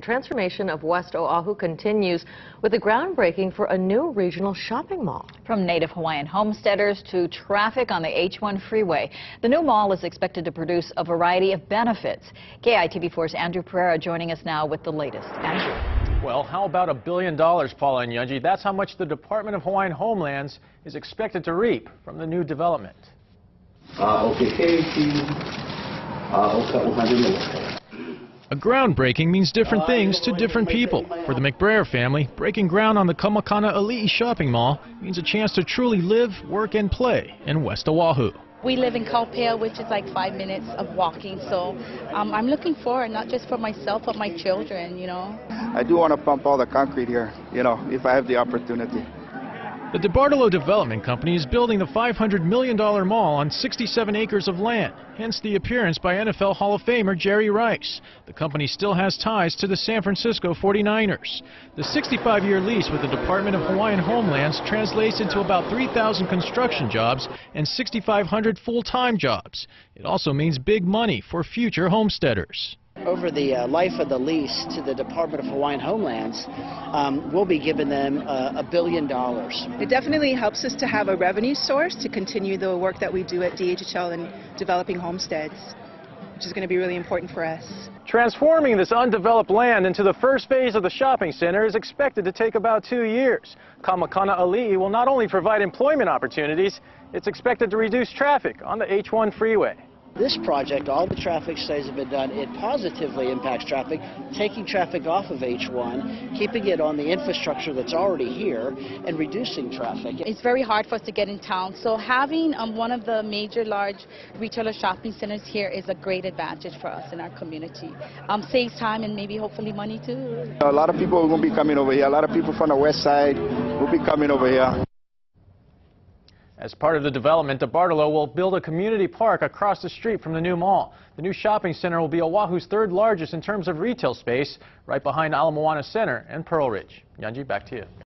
The transformation of West Oahu continues with the groundbreaking for a new regional shopping mall. From native Hawaiian homesteaders to traffic on the H1 freeway, the new mall is expected to produce a variety of benefits. KITV4's Andrew Pereira joining us now with the latest. Andrew. Well, how about $1 billion, Paula and Yunji? That's how much the Department of Hawaiian Homelands is expected to reap from the new development. A groundbreaking means different things to different people. For the McBrayer family, breaking ground on the Kamakana Ali'i shopping mall means a chance to truly live, work, and play in West Oahu. We live in Kaupea, which is like 5 minutes of walking, so I'm looking forward, not just for myself, but my children, you know. I do want to pump all the concrete here, you know, if I have the opportunity. The DeBartolo Development Company is building the $500 million mall on 67 acres of land, hence the appearance by NFL Hall of Famer Jerry Rice. The company still has ties to the San Francisco 49ers. The 65-year lease with the Department of Hawaiian Homelands translates into about 3,000 construction jobs and 6,500 full-time jobs. It also means big money for future homesteaders. Over the life of the lease to the Department of Hawaiian Homelands, we'll be giving them $1 billion. It definitely helps us to have a revenue source to continue the work that we do at DHHL in developing homesteads, which is going to be really important for us. Transforming this undeveloped land into the first phase of the shopping center is expected to take about 2 years. Kamakana Ali'i will not only provide employment opportunities, it's expected to reduce traffic on the H1 freeway. This project, all the traffic studies have been done, it positively impacts traffic, taking traffic off of H1, keeping it on the infrastructure that's already here, and reducing traffic. It's very hard for us to get in town, so having one of the major large retailer shopping centers here is a great advantage for us in our community. Saves time and maybe hopefully money too. A lot of people will be coming over here. A lot of people from the west side will be coming over here. As part of the development, DeBartolo will build a community park across the street from the new mall. The new shopping center will be Oahu's third largest in terms of retail space, right behind Ala Moana Center and Pearl Ridge. Yunji, back to you.